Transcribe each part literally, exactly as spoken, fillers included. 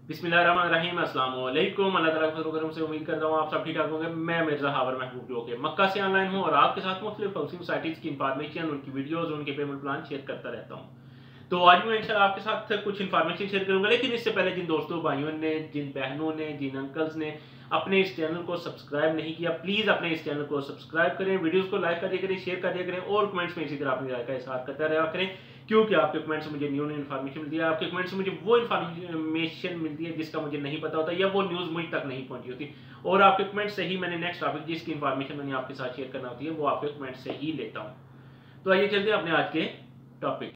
बिस्मिल्लाहिर्रहमानिर्रहीम, अस्सलाम वालेकुम। अल्लाह ताला के करम से उम्मीद करता हूँ आप सब ठीक ठाक होंगे। मैं मिर्जा हावर महबूब जो के मक्का से ऑनलाइन हूँ और आपके साथ मुख्तलिफ हाउसिंग सोसाइटीज़ की इंफॉर्मेशन, उनकी वीडियोज़, उनके पेमेंट प्लान शेयर करता रहता हूँ। तो आज मैं इंशाल्लाह आपके साथ कुछ इन्फॉर्मेशन शेयर करूंगा, लेकिन इससे पहले जिन दोस्तों भाइयों ने, जिन बहनों ने, जिन अंकल्स ने अपने इस चैनल को सब्सक्राइब नहीं किया, प्लीज़ अपने इस चैनल को सब्सक्राइब करें, वीडियोस को लाइक कर दिया करें, शेयर कर दिया करें और कमेंट्स में इसी तरह अपनी राय का इजहार करते रहा करें, क्योंकि आपके कमेंट से मुझे न्यू न्यू इन्फॉर्मेशन मिलती है। आपके कमेंट से मुझे वो इन्फॉर्मेशन मिलती है जिसका मुझे नहीं पता होता या वो न्यूज़ मुझ तक नहीं पहुंची होती, और आपके कमेंट से ही मैंने नेक्स्ट टॉपिक जिसकी इन्फॉर्मेशन मैंने आपके साथ शेयर करना होती है वो आपके कमेंट से ही लेता हूँ। तो आइए चलते हैं अपने आज के टॉपिक।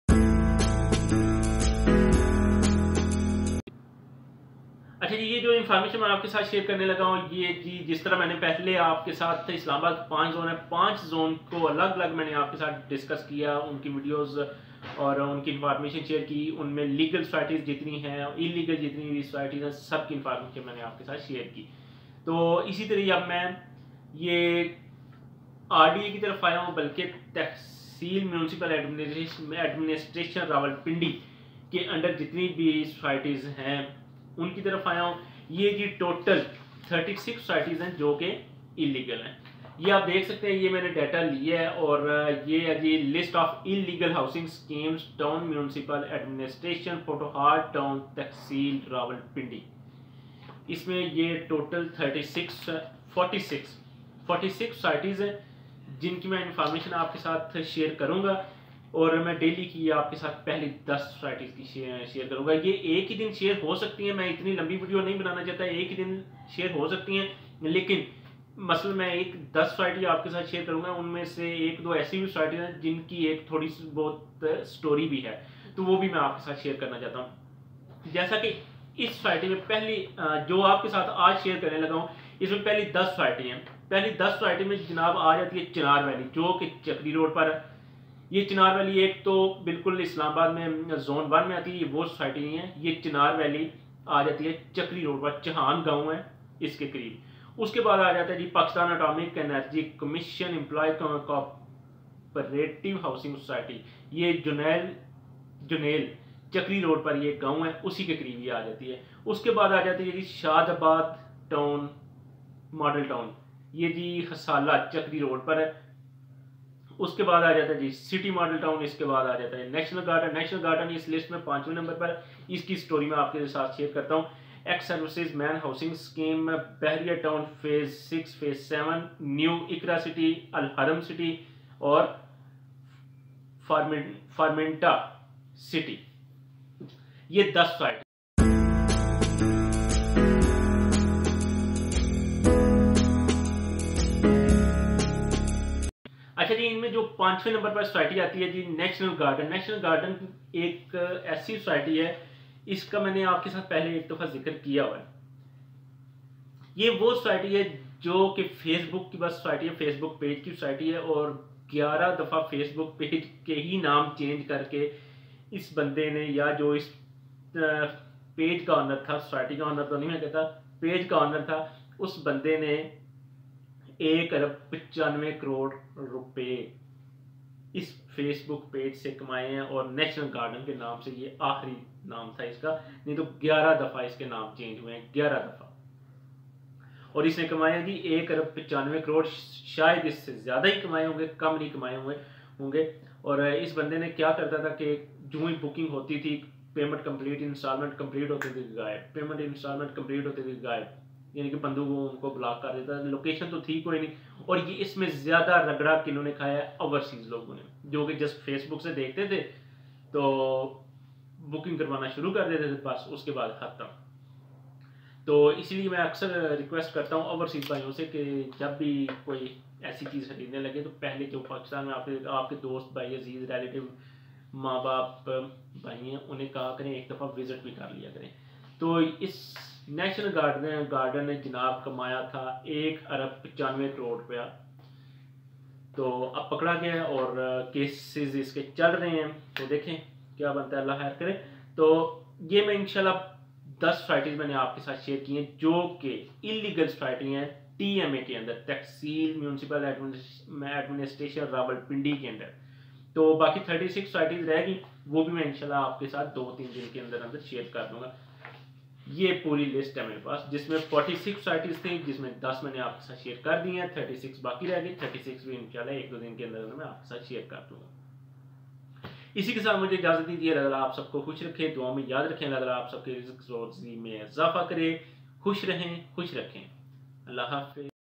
अच्छा जी, ये जो इन्फॉर्मेशन मैं आपके साथ शेयर करने लगा हूँ, ये जी जिस तरह मैंने पहले आपके साथ इस्लामाबाद पांच जोन है, पांच जोन को अलग अलग मैंने आपके साथ डिस्कस किया, उनकी वीडियोस और उनकी इन्फॉर्मेशन शेयर की, उनमें लीगल सोसाइटीज जितनी हैं, इलीगल जितनी भी सोसाइटीज हैं, सबकी इन्फॉर्मेशन मैंने आपके साथ शेयर की। तो इसी तरह अब मैं ये आरडीए की तरफ आया हूँ, बल्कि तहसील म्यूनसिपल एडमिनिस्ट्रेशन रावलपिंडी के अंडर जितनी भी सोसाइटीज हैं उनकी तरफ आया हूँ। ये जी टोटल छत्तीस सोसाइटीज हैं जो कि इलीगल हैं। ये आप देख सकते हैं, ये मैंने डाटा लिया है और ये है जी list of illegal housing schemes town municipal administration Potohar town tehsil Rawalpindi. इसमें ये total thirty six forty six forty six societies हैं जिनकी मैं इंफॉर्मेशन आपके साथ शेयर करूंगा, और मैं डेली की आपके साथ पहली दस सोसाइटीज़ की शेयर करूंगा। ये एक ही दिन शेयर हो सकती हैं, मैं इतनी लंबी वीडियो नहीं बनाना चाहता, एक ही दिन शेयर हो सकती हैं, लेकिन मसल मैं एक दस सोसाइटी आपके साथ शेयर करूंगा, उनमें से एक दो ऐसी भी सोसाइटी हैं जिनकी एक थोड़ी सी बहुत स्टोरी भी है, तो वो भी मैं आपके साथ शेयर करना चाहता हूँ। जैसा कि इस सोसाइटी में पहली जो आपके साथ आज शेयर करने लगा हूँ, इसमें पहली दस सोसाइटी हैं। पहली दस सोसाइटी में जनाब आ जाती है चिनार वैली, जो कि चक्री रोड पर है। ये चिनार वैली एक तो बिल्कुल इस्लामाबाद में जोन वन में आती है, ये वो सोसाइटी नहीं है। ये चिनार वैली आ जाती है चक्री रोड पर, चहान गांव है इसके करीब। उसके बाद आ जाता है जी Pakistan atomic energy commission employ cooperative housing society. ये जुनैल जुनेल चक्री रोड पर ये गांव है, उसी के करीब ये आ जाती है। उसके बाद आ जाती है जी शादाबाद टाउन मॉडल टाउन, ये जी हसाला चक्री रोड पर है। उसके बाद आ जाता है जी सिटी मॉडल टाउन। इसके बाद आ जाता है नेशनल गार्डन। नेशनल गार्डन इस लिस्ट में पांचवें नंबर पर। इसकी स्टोरी मैं आपके साथ शेयर करता हूँ। Ex services man housing scheme Bahria town phase six phase seven, new Iqra city, Al Haram city और फार्मेंटा सिटी, ये दस साइट। अच्छा जी, इनमें जो पांचवें नंबर पर सोसाइटी आती है जी नेशनल गार्डन। नेशनल गार्डन एक ऐसी सोसाइटी है, इसका मैंने आपके साथ पहले एक दफा जिक्र किया हुआ है। ये वो सोसाइटी है जो कि फेसबुक की बस सोसाइटी है, फेसबुक पेज की सोसाइटी है, और ग्यारह दफा फेसबुक पेज के ही नाम चेंज करके इस बंदे ने, या जो इस पेज का ऑनर था, सोसाइटी का ऑनर तो नहीं मैं कहता, पेज का ऑनर था, उस बंदे ने एक अरब पचानवे करोड़ रुपए इस फेसबुक पेज से कमाए हैं, और नेशनल गार्डन के नाम से ये आखिरी नाम था इसका, नहीं तो ग्यारह दफा इसके नाम चेंज हुए हैं, ग्यारह दफा। और इसने कमाया जी एक अरब पचानवे करोड़, शायद इससे ज्यादा ही कमाए होंगे, कम नहीं कमाए हुए होंगे। और इस बंदे ने क्या करता था कि जो ही बुकिंग होती थी, पेमेंट कंप्लीट, इंस्टॉलमेंट कंप्लीट होती थी गायब, पेमेंट इंस्टॉलमेंट कंप्लीट होती थी गायब, यानी कि बंदू को उनको ब्लॉक कर देता। लोकेशन तो थी कोई नहीं, और ये इसमें ज्यादा रगड़ा किन्होंने खाया है ओवरसीज लोगों ने, जो कि जस्ट फेसबुक से देखते थे तो बुकिंग करवाना शुरू कर देते थे, बस उसके बाद खत्म। तो इसलिए मैं अक्सर रिक्वेस्ट करता हूँ ओवरसीज भाइयों से कि जब भी कोई ऐसी चीज़ खरीदने लगे तो पहले जो पाकिस्तान में आपके आपके दोस्त भाई, अजीज, रिलेटिव, माँ बाप भाई हैं, उन्हें कहा करें, एक दफ़ा विजिट भी कर लिया करें। तो इस नेशनल गार्डन गार्डन ने जनाब कमाया था एक अरब पचानवे करोड़ रुपया। तो अब पकड़ा गया और केसेस इसके चल रहे हैं, तो देखें क्या बनता है, अल्लाह खैर करे। तो ये मैं इंशाल्लाह दस सोसाइटीज मैंने आपके साथ शेयर की हैं जो कि इलीगल सोसाइटी हैं टीएमए के अंदर, तहसील म्यूनसिपल एडमिनिस्ट्रेशन रावलपिंडी के अंदर। तो बाकी छत्तीस सोसाइटीज रहेगी, वो भी मैं इंशाल्लाह आपके साथ दो तीन दिन के अंदर अंदर शेयर कर दूंगा। ये पूरी लिस्ट है मेरे पास, जिसमें फोर्टी सिक्स सोसाइटीज़ थी, जिसमें दस मैंने आपके साथ शेयर कर दी हैं, थर्टी सिक्स बाकी रह गई। थर्टी सिक्स भी इंशाल्लाह एक दो दिन के अंदर मैं आपके साथ शेयर कर दूँगा। इसी के साथ मुझे इजाज़त दीजिए। अल्लाह आप सबको खुश रखे, दुआ में याद रखें। अल्लाह आप सबके रिज़्क़ रोज़ी में इजाफा करे, खुश रहें, खुश रखें। अल्लाह हाफ़िज़।